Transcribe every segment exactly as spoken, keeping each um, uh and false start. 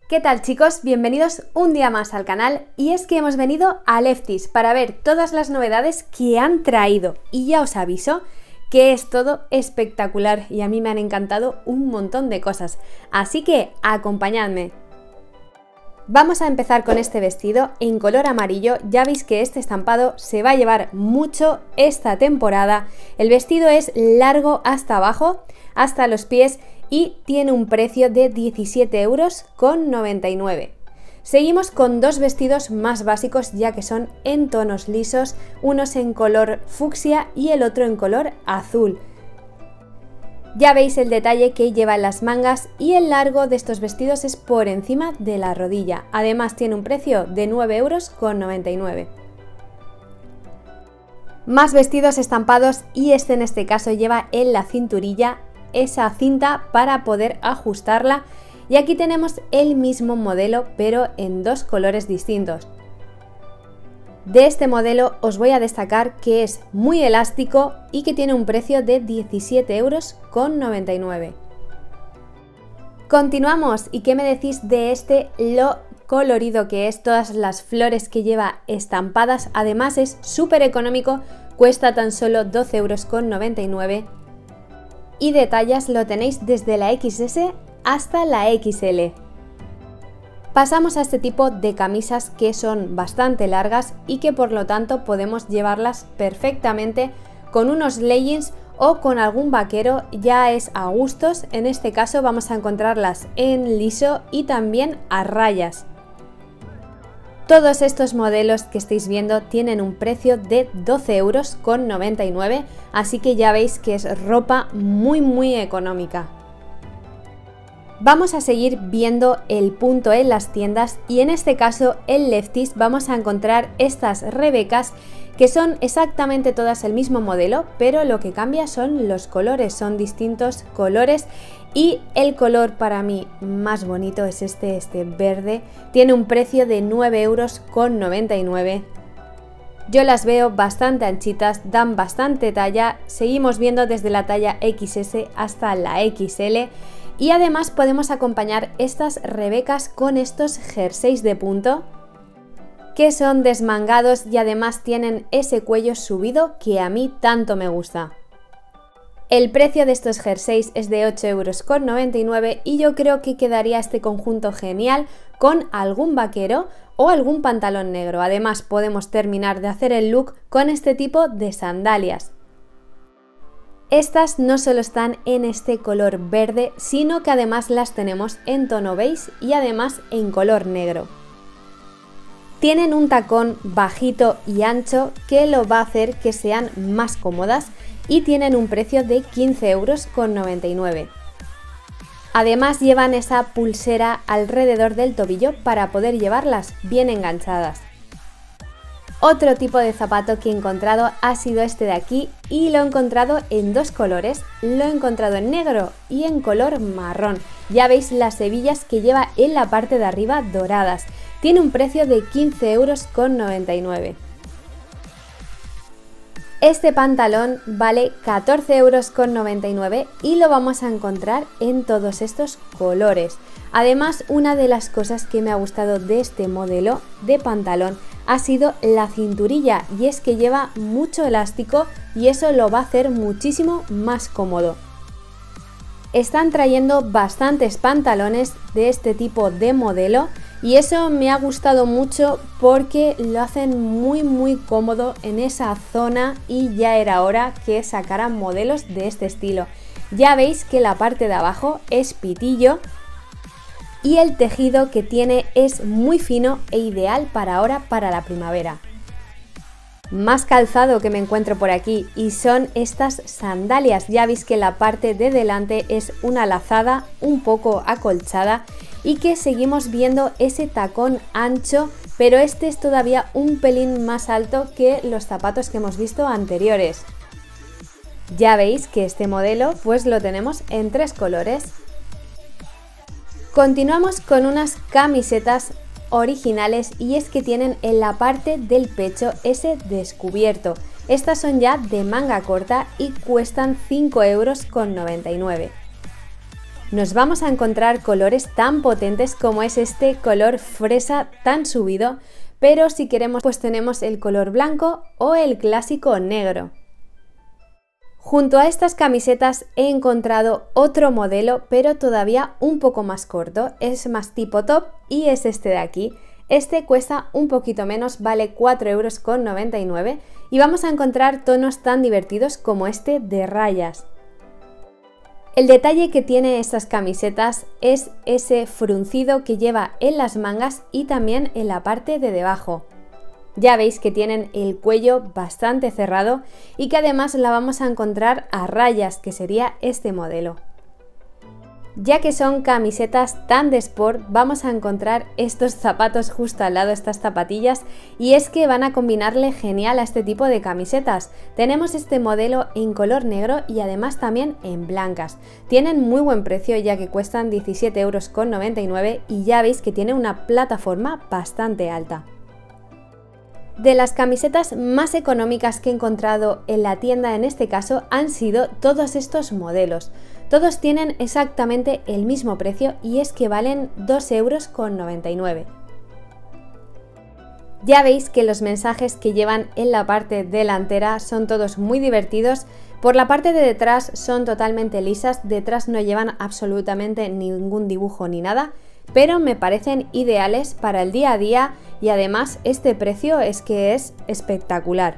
¿Qué tal chicos? Bienvenidos un día más al canal y es que hemos venido a Lefties para ver todas las novedades que han traído y ya os aviso que es todo espectacular y a mí me han encantado un montón de cosas, así que acompañadme. Vamos a empezar con este vestido en color amarillo. Ya veis que este estampado se va a llevar mucho esta temporada. El vestido es largo hasta abajo, hasta los pies y tiene un precio de diecisiete euros con noventa y nueve. Seguimos con dos vestidos más básicos ya que son en tonos lisos, unos en color fucsia y el otro en color azul. Ya veis el detalle que lleva en las mangas y el largo de estos vestidos es por encima de la rodilla. Además tiene un precio de nueve euros con noventa y nueve. Más vestidos estampados y este en este caso lleva en la cinturilla esa cinta para poder ajustarla y aquí tenemos el mismo modelo pero en dos colores distintos. De este modelo os voy a destacar que es muy elástico y que tiene un precio de diecisiete euros con noventa y nueve. Continuamos, ¿y qué me decís de este? Lo colorido que es, todas las flores que lleva estampadas, además es súper económico, cuesta tan solo doce euros con noventa y nueve y de tallas lo tenéis desde la equis ese hasta la equis ele. Pasamos a este tipo de camisas que son bastante largas y que por lo tanto podemos llevarlas perfectamente con unos leggings o con algún vaquero, ya es a gustos. En este caso vamos a encontrarlas en liso y también a rayas. Todos estos modelos que estáis viendo tienen un precio de doce euros con noventa y nueve, así que ya veis que es ropa muy muy económica. Vamos a seguir viendo el punto en las tiendas y en este caso en Lefties vamos a encontrar estas rebecas que son exactamente todas el mismo modelo, pero lo que cambia son los colores, son distintos colores y el color para mí más bonito es este, este verde. Tiene un precio de nueve euros con noventa y nueve. Yo las veo bastante anchitas, dan bastante talla, seguimos viendo desde la talla equis ese hasta la equis ele. Y además podemos acompañar estas rebecas con estos jerseys de punto que son desmangados y además tienen ese cuello subido que a mí tanto me gusta. El precio de estos jerseys es de ocho euros con noventa y nueve y yo creo que quedaría este conjunto genial con algún vaquero o algún pantalón negro. Además podemos terminar de hacer el look con este tipo de sandalias. Estas no solo están en este color verde, sino que además las tenemos en tono beige y además en color negro. Tienen un tacón bajito y ancho que lo va a hacer que sean más cómodas y tienen un precio de quince euros con noventa y nueve. Además llevan esa pulsera alrededor del tobillo para poder llevarlas bien enganchadas. Otro tipo de zapato que he encontrado ha sido este de aquí y lo he encontrado en dos colores, lo he encontrado en negro y en color marrón. Ya veis las hebillas que lleva en la parte de arriba doradas. Tiene un precio de quince euros con noventa y nueve. Este pantalón vale catorce euros con noventa y nueve y lo vamos a encontrar en todos estos colores. Además, una de las cosas que me ha gustado de este modelo de pantalón ha sido la cinturilla y es que lleva mucho elástico y eso lo va a hacer muchísimo más cómodo. Están trayendo bastantes pantalones de este tipo de modelo y eso me ha gustado mucho porque lo hacen muy muy cómodo en esa zona y ya era hora que sacaran modelos de este estilo. Ya veis que la parte de abajo es pitillo y el tejido que tiene es muy fino e ideal para ahora, para la primavera. Más calzado que me encuentro por aquí y son estas sandalias. Ya veis que la parte de delante es una lazada un poco acolchada y que seguimos viendo ese tacón ancho, pero este es todavía un pelín más alto que los zapatos que hemos visto anteriores. Ya veis que este modelo pues lo tenemos en tres colores. Continuamos con unas camisetas originales y es que tienen en la parte del pecho ese descubierto. Estas son ya de manga corta y cuestan cinco euros con noventa y nueve. nos vamos a encontrar colores tan potentes como es este color fresa tan subido, pero si queremos pues tenemos el color blanco o el clásico negro. Junto a estas camisetas he encontrado otro modelo, pero todavía un poco más corto, es más tipo top y es este de aquí. Este cuesta un poquito menos, vale cuatro euros con noventa y nueve y vamos a encontrar tonos tan divertidos como este de rayas. El detalle que tiene estas camisetas es ese fruncido que lleva en las mangas y también en la parte de debajo. Ya veis que tienen el cuello bastante cerrado y que además la vamos a encontrar a rayas, que sería este modelo. Ya que son camisetas tan de sport, vamos a encontrar estos zapatos justo al lado, estas zapatillas, y es que van a combinarle genial a este tipo de camisetas. Tenemos este modelo en color negro y además también en blancas. Tienen muy buen precio ya que cuestan diecisiete euros con noventa y nueve y ya veis que tiene una plataforma bastante alta. De las camisetas más económicas que he encontrado en la tienda en este caso han sido todos estos modelos. Todos tienen exactamente el mismo precio y es que valen dos euros con noventa y nueve. Ya veis que los mensajes que llevan en la parte delantera son todos muy divertidos. Por la parte de detrás son totalmente lisas, detrás no llevan absolutamente ningún dibujo ni nada, pero me parecen ideales para el día a día y además este precio es que es espectacular.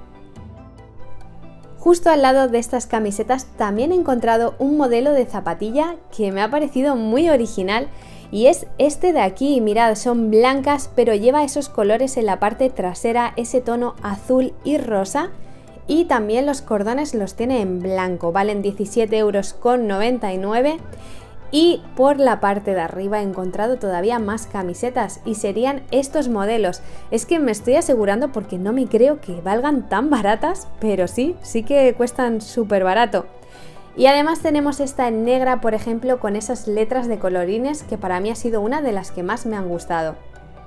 Justo al lado de estas camisetas también he encontrado un modelo de zapatilla que me ha parecido muy original y es este de aquí. Mirad, son blancas pero lleva esos colores en la parte trasera, ese tono azul y rosa, y también los cordones los tiene en blanco, valen diecisiete euros con noventa y nueve. Y por la parte de arriba he encontrado todavía más camisetas y serían estos modelos. Es que me estoy asegurando porque no me creo que valgan tan baratas, pero sí, sí que cuestan súper barato. Y además tenemos esta en negra, por ejemplo, con esas letras de colorines que para mí ha sido una de las que más me han gustado.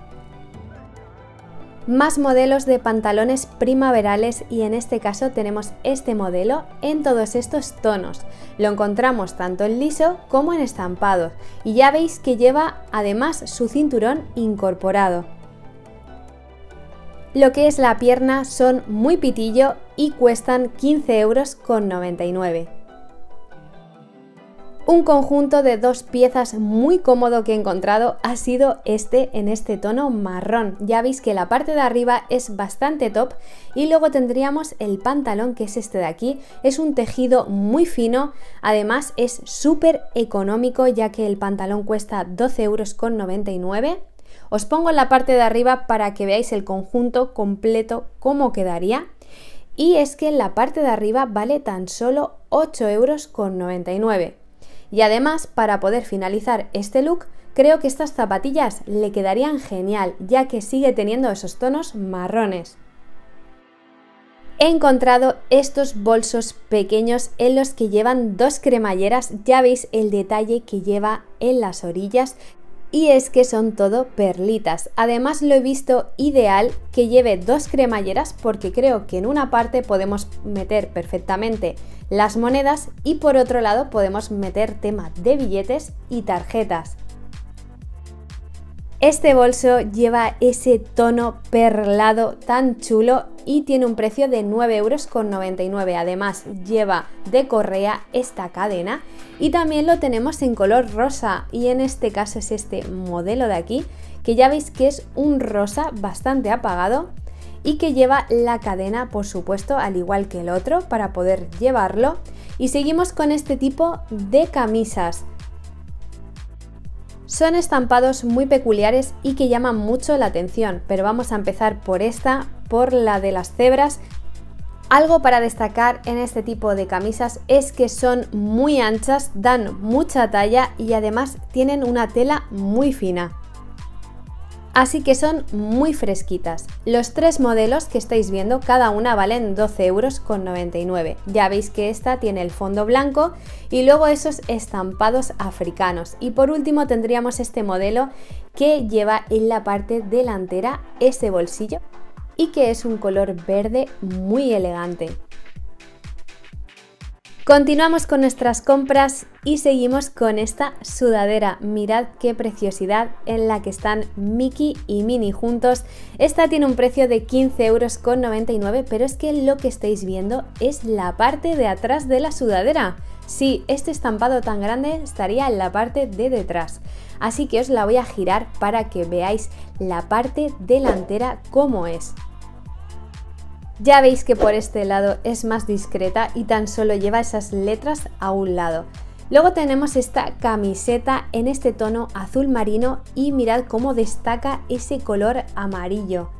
Más modelos de pantalones primaverales y en este caso tenemos este modelo en todos estos tonos. Lo encontramos tanto en liso como en estampado y ya veis que lleva además su cinturón incorporado. Lo que es la pierna son muy pitillo y cuestan quince euros con noventa y nueve. Un conjunto de dos piezas muy cómodo que he encontrado ha sido este en este tono marrón. Ya veis que la parte de arriba es bastante top y luego tendríamos el pantalón, que es este de aquí. Es un tejido muy fino, además es súper económico ya que el pantalón cuesta doce euros con noventa y nueve. Os pongo en la parte de arriba para que veáis el conjunto completo cómo quedaría. Y es que en la parte de arriba vale tan solo ocho euros con noventa y nueve. Y además, para poder finalizar este look, creo que estas zapatillas le quedarían genial, ya que sigue teniendo esos tonos marrones. He encontrado estos bolsos pequeños en los que llevan dos cremalleras, ya veis el detalle que lleva en las orillas. Y es que son todo perlitas. Además lo he visto ideal que lleve dos cremalleras porque creo que en una parte podemos meter perfectamente las monedas y por otro lado podemos meter tema de billetes y tarjetas. Este bolso lleva ese tono perlado tan chulo y tiene un precio de nueve euros con noventa y nueve. Además lleva de correa esta cadena y también lo tenemos en color rosa y en este caso es este modelo de aquí, que ya veis que es un rosa bastante apagado y que lleva la cadena, por supuesto, al igual que el otro, para poder llevarlo. Y seguimos con este tipo de camisas. Son estampados muy peculiares y que llaman mucho la atención, pero vamos a empezar por esta, por la de las cebras. Algo para destacar en este tipo de camisas es que son muy anchas, dan mucha talla y además tienen una tela muy fina. Así que son muy fresquitas. Los tres modelos que estáis viendo, cada una valen doce euros con noventa y nueve. Ya veis que esta tiene el fondo blanco y luego esos estampados africanos. Y por último tendríamos este modelo que lleva en la parte delantera ese bolsillo y que es un color verde muy elegante. Continuamos con nuestras compras y seguimos con esta sudadera. Mirad qué preciosidad en la que están Mickey y Minnie juntos. Esta tiene un precio de quince euros con noventa y nueve, pero es que lo que estáis viendo es la parte de atrás de la sudadera. Sí, este estampado tan grande estaría en la parte de detrás. Así que os la voy a girar para que veáis la parte delantera cómo es. Ya veis que por este lado es más discreta y tan solo lleva esas letras a un lado. Luego tenemos esta camiseta en este tono azul marino y mirad cómo destaca ese color amarillo.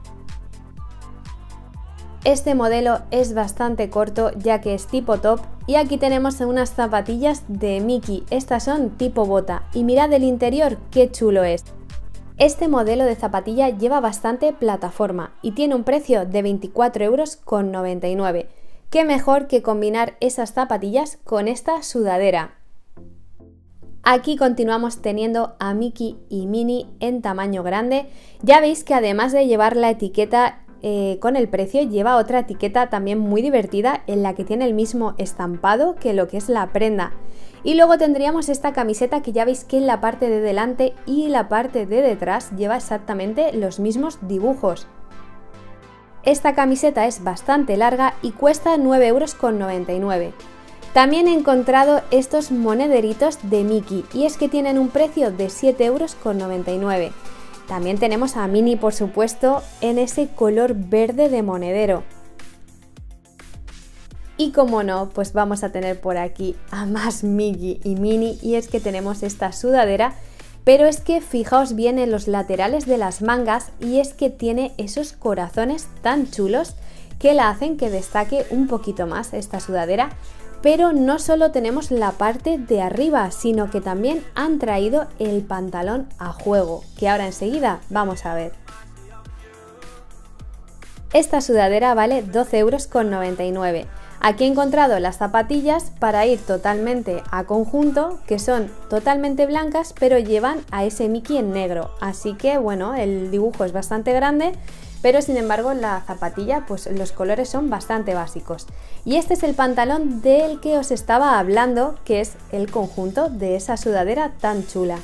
Este modelo es bastante corto ya que es tipo top y aquí tenemos unas zapatillas de Mickey. Estas son tipo bota y mirad el interior qué chulo es. Este modelo de zapatilla lleva bastante plataforma y tiene un precio de veinticuatro euros con noventa y nueve. ¿Qué mejor que combinar esas zapatillas con esta sudadera? Aquí continuamos teniendo a Mickey y Minnie en tamaño grande. Ya veis que además de llevar la etiqueta eh, con el precio, lleva otra etiqueta también muy divertida en la que tiene el mismo estampado que lo que es la prenda. Y luego tendríamos esta camiseta que ya veis que en la parte de delante y la parte de detrás lleva exactamente los mismos dibujos. Esta camiseta es bastante larga y cuesta nueve euros con noventa y nueve. También he encontrado estos monederitos de Mickey y es que tienen un precio de siete euros con noventa y nueve. También tenemos a Minnie, por supuesto, en ese color verde de monedero. Y como no, pues vamos a tener por aquí a más Mickey y Minnie y es que tenemos esta sudadera, pero es que fijaos bien en los laterales de las mangas y es que tiene esos corazones tan chulos que la hacen que destaque un poquito más esta sudadera. Pero no solo tenemos la parte de arriba, sino que también han traído el pantalón a juego, que ahora enseguida vamos a ver. Esta sudadera vale doce euros con noventa y nueve. Aquí he encontrado las zapatillas para ir totalmente a conjunto, que son totalmente blancas, pero llevan a ese Mickey en negro. Así que bueno, el dibujo es bastante grande, pero sin embargo la zapatilla, pues los colores son bastante básicos. Y este es el pantalón del que os estaba hablando, que es el conjunto de esa sudadera tan chula.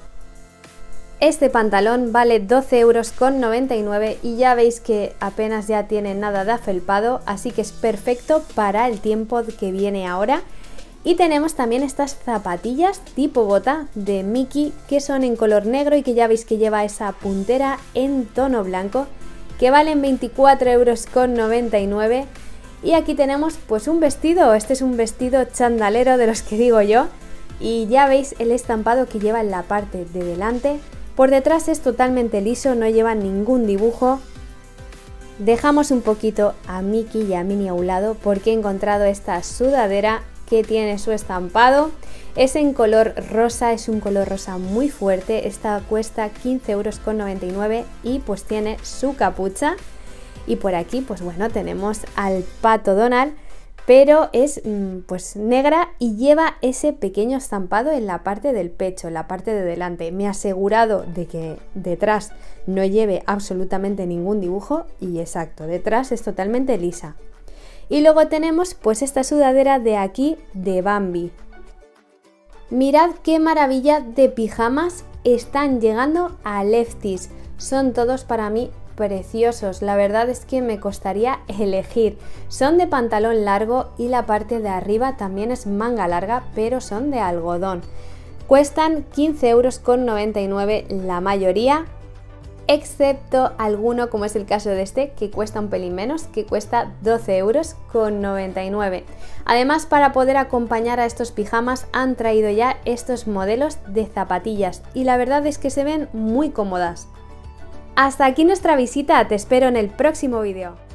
Este pantalón vale doce euros con noventa y nueve y ya veis que apenas ya tiene nada de afelpado, así que es perfecto para el tiempo que viene ahora. Y tenemos también estas zapatillas tipo bota de Mickey que son en color negro y que ya veis que lleva esa puntera en tono blanco, que valen veinticuatro euros con noventa y nueve. Y aquí tenemos pues un vestido, este es un vestido chandalero de los que digo yo, y ya veis el estampado que lleva en la parte de delante. Por detrás es totalmente liso, no lleva ningún dibujo. Dejamos un poquito a Mickey y a Minnie a un lado porque he encontrado esta sudadera que tiene su estampado. Es en color rosa, es un color rosa muy fuerte. Esta cuesta quince euros con noventa y nueve y pues tiene su capucha. Y por aquí pues bueno, tenemos al Pato Donald, pero es pues negra y lleva ese pequeño estampado en la parte del pecho, en la parte de delante. Me he asegurado de que detrás no lleve absolutamente ningún dibujo y exacto, detrás es totalmente lisa. Y luego tenemos pues esta sudadera de aquí de Bambi. Mirad qué maravilla de pijamas están llegando a Lefties. Son todos para mí preciosos, la verdad es que me costaría elegir. Son de pantalón largo y la parte de arriba también es manga larga, pero son de algodón. Cuestan quince euros con noventa y nueve la mayoría, excepto alguno como es el caso de este que cuesta un pelín menos, que cuesta doce euros con noventa y nueve. Además, para poder acompañar a estos pijamas han traído ya estos modelos de zapatillas y la verdad es que se ven muy cómodas. Hasta aquí nuestra visita, te espero en el próximo vídeo.